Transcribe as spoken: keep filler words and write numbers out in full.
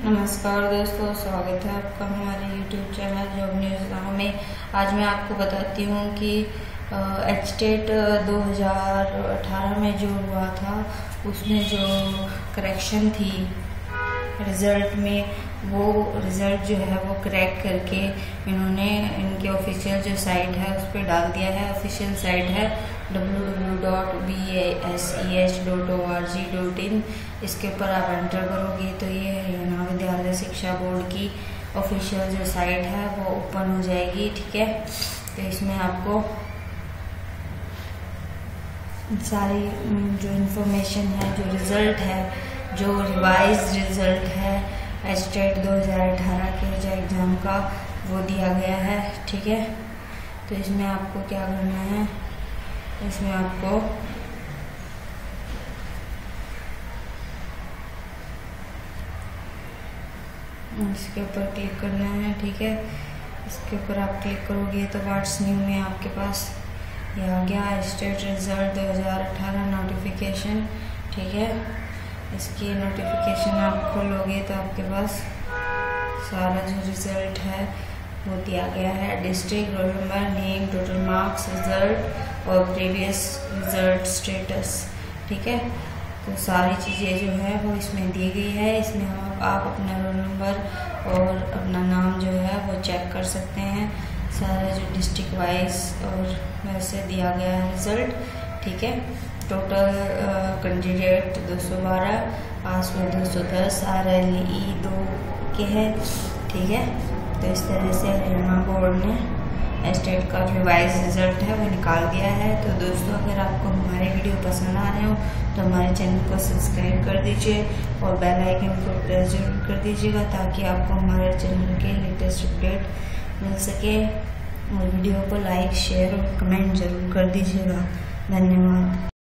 नमस्कार दोस्तों, स्वागत है आपका हमारे यूट्यूब चैनल जॉब न्यूज़ में। आज मैं आपको बताती हूँ कि एचटेट दो हज़ार अठारह में जो हुआ था उसमें जो करेक्शन थी रिज़ल्ट में, वो रिज़ल्ट जो है वो क्रैक करके इन्होंने इनके ऑफिशियल जो साइट है उस पर डाल दिया है। ऑफिशियल साइट है W W W dot B S E H dot O R G dot in. इसके ऊपर आप एंटर करोगे तो ये हरियाणा विद्यालय शिक्षा बोर्ड की ऑफिशियल जो साइट है वो ओपन हो जाएगी। ठीक है, तो इसमें आपको सारी जो इन्फॉर्मेशन है, जो रिज़ल्ट है, जो रिवाइज रिज़ल्ट है एचटेट दो हज़ार अठारह के जो एग्ज़ाम का, वो दिया गया है। ठीक है, तो इसमें आपको क्या करना है, इसमें आपको इसके ऊपर क्लिक करना है। ठीक है, इसके ऊपर आप क्लिक करोगे तो व्हाट्स न्यू में आपके पास ये आ गया एचटेट रिज़ल्ट दो हज़ार अठारह नोटिफिकेशन। ठीक है, इसकी नोटिफिकेशन आप खोलोगे तो आपके पास सारा जो रिज़ल्ट है वो दिया गया है। District, roll number, name, total marks, result और प्रीवियस रिज़ल्ट स्टेटस। ठीक है, तो सारी चीज़ें जो है वो इसमें दी गई है। इसमें आप, आप अपना रोल नंबर और अपना नाम जो है वो चेक कर सकते हैं। सारा जो डिस्ट्रिक्ट वाइज और वैसे दिया गया है रिज़ल्ट। ठीक है, टोटल कैंडिडेट दो सौ बारह, पास में दो सौ दस, आर एल ई दो के हैं। ठीक है, तो इस तरह से हरियाणा बोर्ड ने एचटेट का रिवाइज रिज़ल्ट है वो निकाल दिया है। तो दोस्तों, अगर आपको हमारे वीडियो पसंद आ रहे हो तो हमारे चैनल को सब्सक्राइब कर दीजिए और बेल आइकन को प्रेस जरूर कर दीजिएगा ताकि आपको हमारे चैनल के लेटेस्ट अपडेट मिल सके। और वीडियो को लाइक, शेयर और कमेंट जरूर कर दीजिएगा। धन्यवाद।